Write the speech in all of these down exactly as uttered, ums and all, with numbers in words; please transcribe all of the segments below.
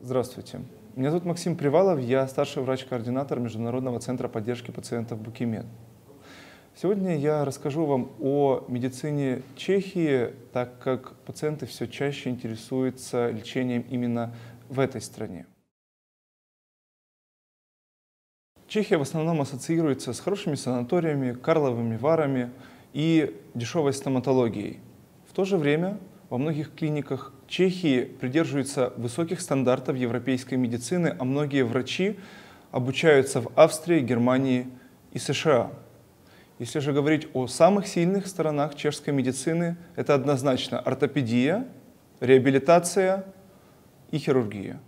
Здравствуйте. Меня зовут Максим Привалов, я старший врач-координатор Международного центра поддержки пациентов Букимед. Сегодня я расскажу вам о медицине Чехии, так как пациенты все чаще интересуются лечением именно в этой стране. Чехия в основном ассоциируется с хорошими санаториями, Карловыми Варами и дешевой стоматологией. В то же время во многих клиниках Чехии придерживаются высоких стандартов европейской медицины, а многие врачи обучаются в Австрии, Германии и США. Если же говорить о самых сильных сторонах чешской медицины, это однозначно ортопедия, реабилитация и хирургия.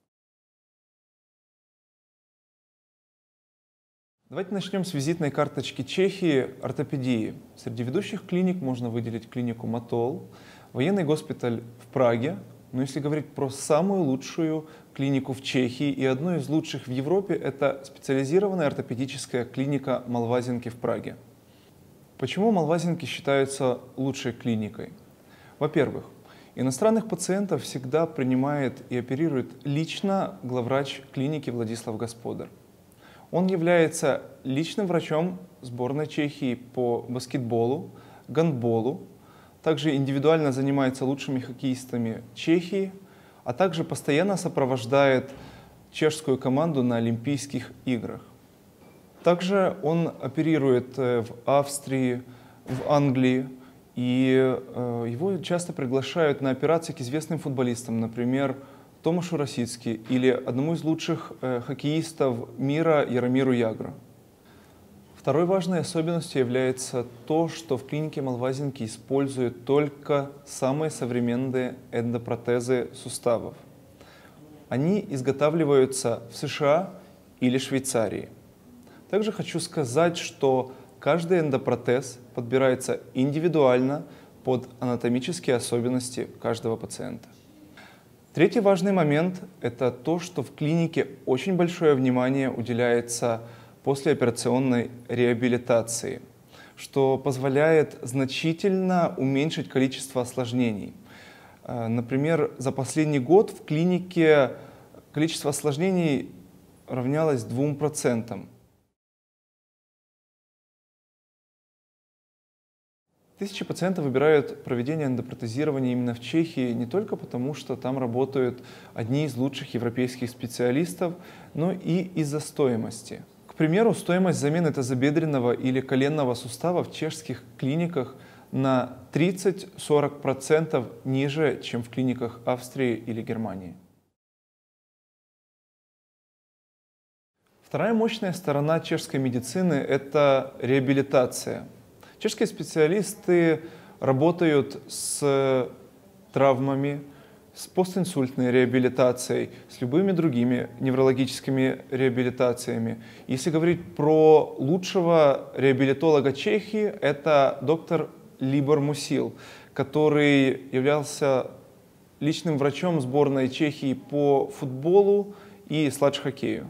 Давайте начнем с визитной карточки Чехии ортопедии. Среди ведущих клиник можно выделить клинику Матол, военный госпиталь в Праге, но если говорить про самую лучшую клинику в Чехии и одну из лучших в Европе, это специализированная ортопедическая клиника Малвазинки в Праге. Почему Малвазинки считаются лучшей клиникой? Во-первых, иностранных пациентов всегда принимает и оперирует лично главврач клиники Владислав Господар. Он является личным врачом сборной Чехии по баскетболу, гандболу, также индивидуально занимается лучшими хоккеистами Чехии, а также постоянно сопровождает чешскую команду на Олимпийских играх. Также он оперирует в Австрии, в Англии, и его часто приглашают на операции к известным футболистам, например, Томашу Росицки или одному из лучших э, хоккеистов мира Яромиру Ягру. Второй важной особенностью является то, что в клинике Малвазинки используют только самые современные эндопротезы суставов. Они изготавливаются в США или Швейцарии. Также хочу сказать, что каждый эндопротез подбирается индивидуально под анатомические особенности каждого пациента. Третий важный момент – это то, что в клинике очень большое внимание уделяется послеоперационной реабилитации, что позволяет значительно уменьшить количество осложнений. Например, за последний год в клинике количество осложнений равнялось двум процентам. Тысячи пациентов выбирают проведение эндопротезирования именно в Чехии не только потому, что там работают одни из лучших европейских специалистов, но и из-за стоимости. К примеру, стоимость замены тазобедренного или коленного сустава в чешских клиниках на тридцать-сорок процентов ниже, чем в клиниках Австрии или Германии. Вторая мощная сторона чешской медицины – это реабилитация. Чешские специалисты работают с травмами, с постинсультной реабилитацией, с любыми другими неврологическими реабилитациями. Если говорить про лучшего реабилитолога Чехии, это доктор Libor Musil, который являлся личным врачом сборной Чехии по футболу и сладж-хоккею.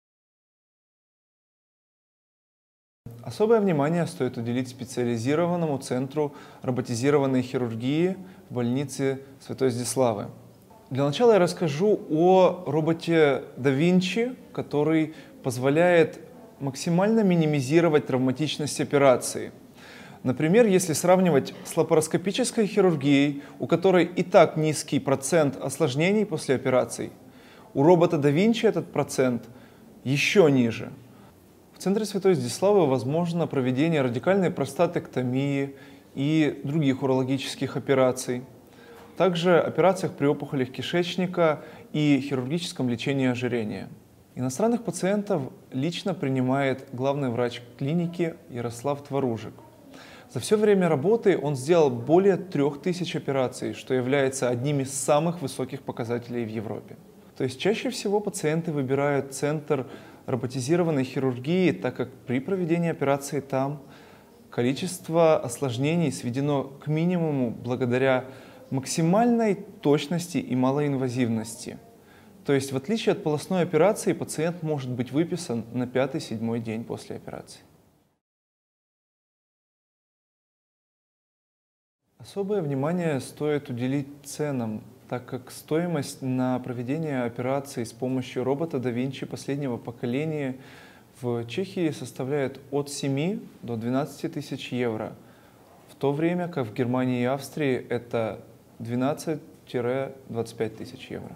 Особое внимание стоит уделить специализированному центру роботизированной хирургии в больнице Святой Здиславы. Для начала я расскажу о роботе да Винчи, который позволяет максимально минимизировать травматичность операции. Например, если сравнивать с лапароскопической хирургией, у которой и так низкий процент осложнений после операций, у робота да Винчи этот процент еще ниже. В центре Святой Здиславы возможно проведение радикальной простатэктомии и других урологических операций. Также операциях при опухолях кишечника и хирургическом лечении ожирения. Иностранных пациентов лично принимает главный врач клиники Ярослав Творужик. За все время работы он сделал более трех тысяч операций, что является одним из самых высоких показателей в Европе. То есть чаще всего пациенты выбирают центр роботизированной хирургии, так как при проведении операции там количество осложнений сведено к минимуму благодаря максимальной точности и малоинвазивности. То есть в отличие от полостной операции пациент может быть выписан на пятый-седьмой день после операции. Особое внимание стоит уделить ценам так как стоимость на проведение операций с помощью робота да Винчи последнего поколения в Чехии составляет от семи до двенадцати тысяч евро, в то время как в Германии и Австрии это двенадцать-двадцать пять тысяч евро.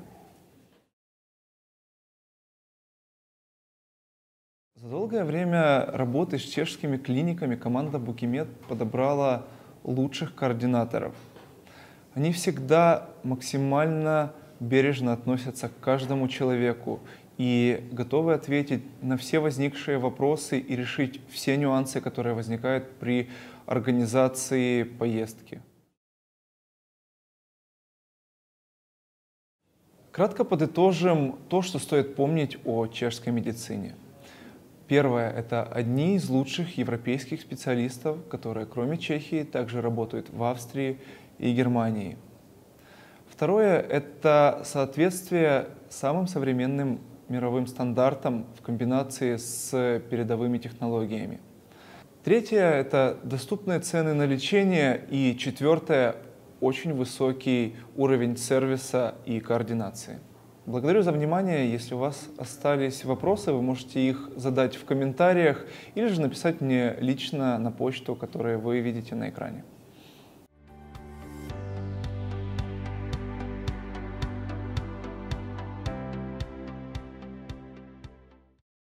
За долгое время работы с чешскими клиниками команда Букимед подобрала лучших координаторов. Они всегда максимально бережно относятся к каждому человеку и готовы ответить на все возникшие вопросы и решить все нюансы, которые возникают при организации поездки. Кратко подытожим то, что стоит помнить о чешской медицине. Первое – это одни из лучших европейских специалистов, которые кроме Чехии также работают в Австрии и Германии. Второе – это соответствие самым современным мировым стандартам в комбинации с передовыми технологиями. Третье – это доступные цены на лечение. И четвертое – очень высокий уровень сервиса и координации. Благодарю за внимание. Если у вас остались вопросы, вы можете их задать в комментариях или же написать мне лично на почту, которую вы видите на экране.